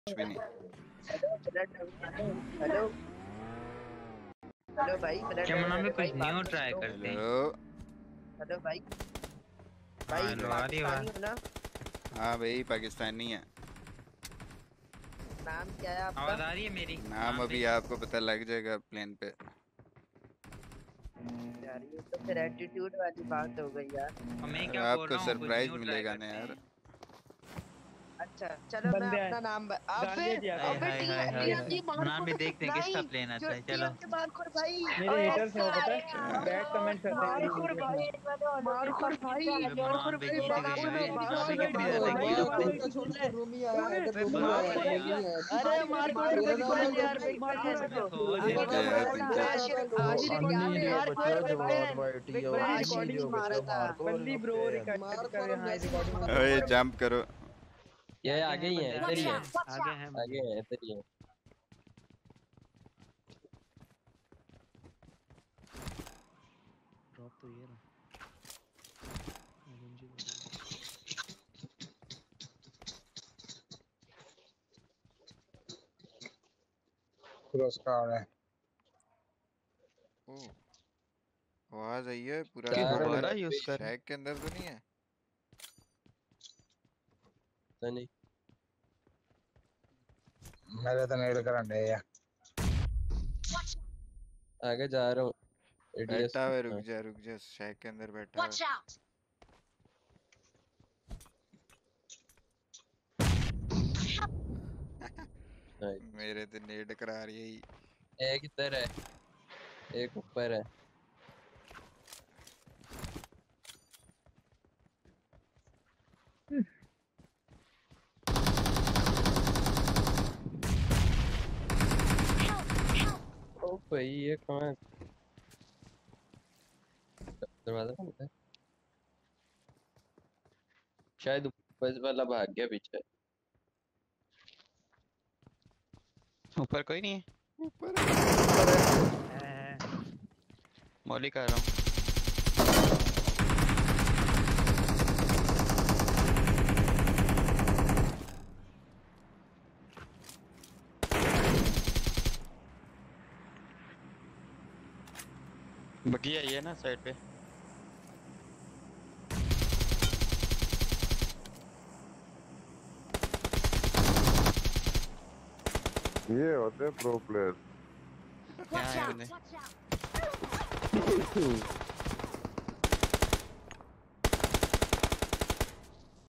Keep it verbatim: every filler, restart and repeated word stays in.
कुछ भी नहीं। हेलो हेलो भाई, क्या नाम है? कुछ न्यू ट्राई करते हैं। हेलो भाई भाई हेलो, आ रही पाकिस्तानी आवाज? हो ना? हाँ भाई पाकिस्तानी है। नाम क्या है आपका? आवाज आ रही है मेरी? नाम अभी आपको पता लग जाएगा प्लेन पे। यार ये तो फिर एटीट्यूड वाली बात हो गई यार। मैं अरे क्या बोल आपको रहा हूँ, कुछ सरप्राइज न्यू ट्राई मिलेगा ना करते यार। हैं। अच्छा चलो मैं अपना नाम ब... अबे हाय अबे हाय टी हाय हाय टीएमजी हाय। मार नाम खोड़ भी देखते हैं किसका भाई, प्लेन जो आता है। चलो टीएमजी मार खोड़ भाई। मेरे हेटर्स हैं पता है, हाँ। बैड कमेंट करते हैं मार मेरी खोड़ वीडियोस भाई, में। मार खोड़ भाई, अबे मार खोड़ मनान पे भाई, जीत बाप गए रे वे। बाप अभी रे कितनी देर बाप तक रे जीतोगे? भाई। का छोड़ के रूमी आया है, इधर अबे रूमी बाप आया रे है, यार। रूमी आया है। अरे मार खोड़ तेरा बिग नाम फैन है यार, तो बिग फैन। अबे हो अबे जाएगा। तीन चार भाई तीन चार। आशिर आशिर क्या अन्नी थे ने यार, बच्चों बिग जवान फैन बैठी बिग है, फैन अन्नी आशिक जो मारा बच्चों था। मार दो बल्ली ब्रो मार रिकॉर्ड कर, खोर हाँ जैसे रिकॉर्डिंग मार ऑन अरे है। खोड़ जंप करो। ये आगे आगे हैं ही है, बंदे, इधर ही आगे है, हैं, आगे हैं आगे बंदे। है, इधर ही है। ड्रॉप तो ये रहा। पुरस्कार है। ओ आवाज आई है पूरा चार बाहर। दोबारा मिनट यूज पे कर। शैक के अंदर तो नहीं है। तो नहीं। मेरे तो नेड़ करंट है यार। आगे जा रहा हूँ। एडीएस बैठा हुआ, रुक जा रुक जा, शैक के अंदर बैठा हुआ। मेरे तो नेड करा रही है ही। एक इधर है, एक ऊपर है। ओ भाई ये कहाँ है? दरवाजा बंद है शायद, ऊपर वाला भाग गया पीछे। ऊपर कोई नहीं है। ऊपर है। मौली कर रहा हूँ। बगी आई है ना साइड पे। ये होते प्रो प्लेयर। यहाँ है बंदे।